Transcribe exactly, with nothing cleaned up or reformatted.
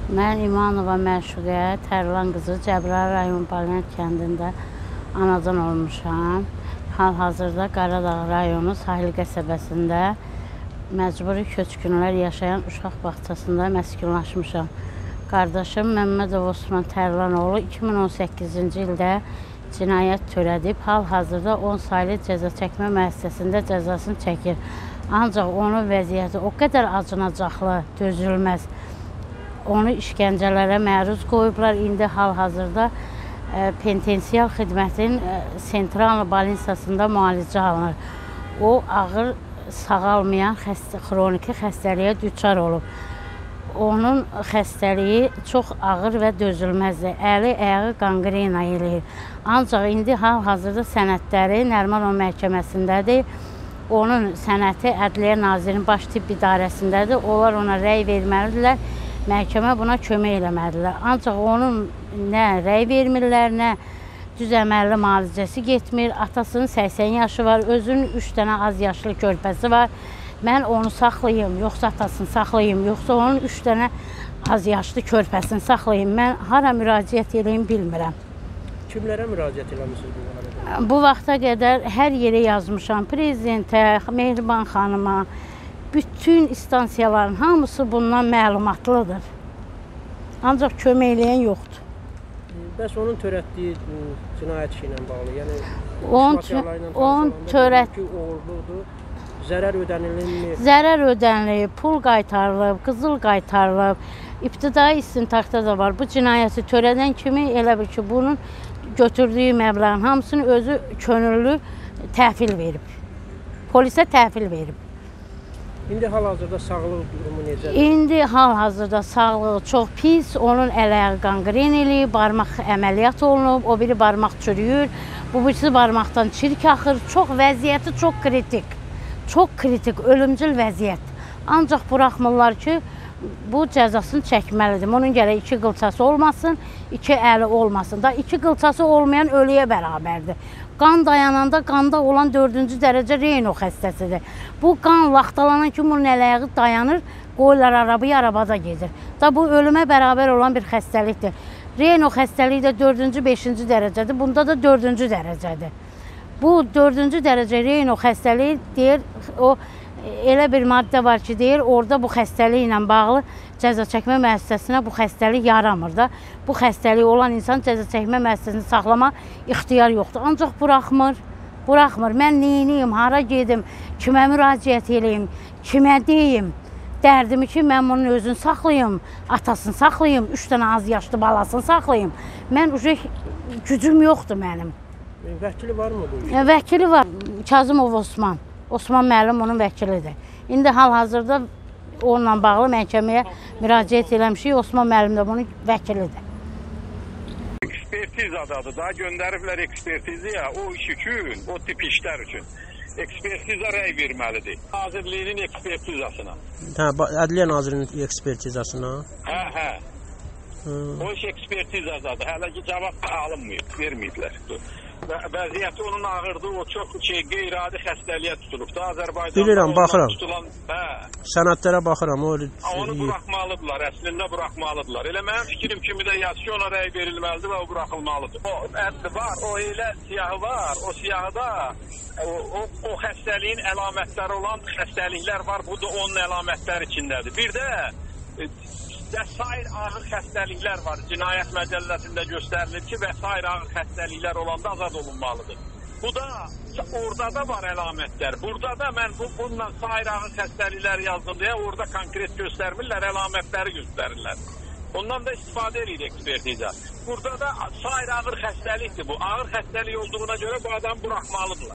Mən İmanova Məşuqə, Tərlan qızı, Cəbrayıl rayon Balent kəndində anadan olmuşam. Hal-hazırda Qaradağ rayonu Sahil qəsəbəsində məcburi köçkünlər yaşayan uşaq bağçasında məskunlaşmışam. Qardaşım Məmmədov Osman Tərlanoğlu iki min on səkkizinci ildə cinayət törədib, hal-hazırda on saylı cəza çəkmə müəssisəsində cəzasını çəkir. Ancaq onun vəziyyəti o qədər acınacaqlı, dözülməz. Onu işgəncələrə məruz qoyublar. İndi hal-hazırda e, penitensial xidmətin e, sentral balinsasında müalicə alınır. O, ağır sağalmayan xəstə, xroniki xəstəliyə düçar olub. Onun xəstəliyi çox ağır və dözülməzdir. Əli, ayağı qanqrena eləyir. Ancaq indi hal-hazırda sənədləri Nərimanov məhkəməsindədir. Onun sənəti Ədliyyə Nazirinin baş tibb idarəsindədir. Onlar ona rəy verməlidirlər. Məhkəmə buna kömək eləmədilər. Ancaq onun nə rəy vermirlər, nə düz əməlli müalicəsi getmir. Atasının səksən yaşı var, özünün üç dənə az yaşlı körpəsi var. Mən onu saxlayayım, yoxsa atasını saxlayayım, yoxsa onun üç dənə az yaşlı körpəsini saxlayayım. Mən hara müraciət edeyim bilmirəm. Kimlərə müraciət eləmişsiniz bu barədə? Bu vaxta qədər hər yerə yazmışam. Prezidentə, Mehriban xanıma, bütün istansiyaların hamısı bundan məlumatlıdır. Ancaq kömək eləyən yoxdur. Bəs onun törətdiyi cinayət işi ilə bağlı, yəni onun törət uğurludur, zərər ödənilmi? Zərər ödənilib, pul qaytarılıb, qızıl qaytarılıb. İbtidai istintaqda da var. Bu cinayəti törədən kimi elə bil ki, bunun götürdüyü məbləğin hamısını özü könüllü təhvil verib. Polisə təhvil verib. İndi hal-hazırda sağlıq durumu necədir? İndi hal-hazırda sağlığı çox pis. Onun əl-ayağı qanqren eləyib, barmaq əməliyyat olunub, o biri barmaq çürüyür. Bu birisi barmaqdan çirk axır. Çox vəziyyəti çox kritik. Çox kritik, ölümcül vəziyyət. Ancaq buraxmırlar ki, bu cəzasını çəkməlidir. Onun gərək iki qılçası olmasın, iki əli olmasın. Da iki qılçası olmayan ölüyə bərabərdir. Qan dayananda qanda olan dördüncü dərəcə Reyno xəstəsidir. Bu qan laxtalanan kimi bunun əl-ayağı dayanır, qoyurlar arabayı, arabada gedir. Da bu ölümə bərabər olan bir xəstəlikdir. Reyno xəstəliyi də dördüncü, beşinci dərəcədir. Bunda da dördüncü dərəcədir. Bu dördüncü dərəcə Reyno xəstəliyi deyir, o elə bir maddə var ki, deyir, orada bu xəstəlik ilə bağlı cəza çəkmə müəssisəsinə bu xəstəlik yaramır da. Bu xəstəliyi olan insan cəza çəkmə müəssisəsini saxlama ixtiyar yoxdur. Ancaq buraxmır, buraxmır. Mən neyniyim, hara gedim, kimə müraciət eləyim, kimə deyim, dərdimi ki, mən bunun özünü saxlayayım, atasını saxlayayım, üç dənə az yaşlı balasını saxlayayım. Mən uje gücüm yoxdur mənim. Vəkili var mı bu işin? Vəkili var, Kazımov Osman. Osman müəllim onun vəkilidir. İndi hal-hazırda onunla bağlı məhkəməyə müraciət eləmişik. Osman müəllim də bunun vəkilidir. Ekspertizadadır da, göndəriblər ekspertiziyə o iş üçün, o tip işlər üçün. Ekspertiza rəy verməlidir. Nazirliyinin ekspertizasına. Hə, Ədliyyə Nazirinin ekspertizasına? Hə, hə. Hı. O iş ekspertizadadır. Hələ ki, cavab alınmıyıb, verməyiblər. Vəziyyəti onun ağırdır, o çox şey, qeyri-adi xəstəliyə tutulub da, Azərbaycanda. Bilirəm, baxıram. Tutulan, hə. Sənədlərə baxıram. O, onu buraxmalıdırlar, əslində buraxmalıdırlar. Elə mənim fikrim kimi də yazı ki, ona rəy verilməlidir və o buraxılmalıdır. O ədli var, o elə siyahı var, o siyahıda o, o, o xəstəliyin əlamətləri olan xəstəliklər var, bu da onun əlamətləri içindədir. Bir də vəsair ağır xəstəliklər var. Cinayət məcəlləsində göstərilir ki, vəsair ağır xəstəliklər olanda azad olunmalıdır. Bu da orada da var əlamətlər. Burada da mən bu, bununla sair ağır xəstəliklər yazdım deyə orada konkret göstərmirlər, əlamətləri göstərirlər. Ondan da istifadə edir ekspertiza. Burada da sair ağır xəstəlikdir bu. Ağır xəstəlik olduğuna görə bu adam buraxmalıdırlar.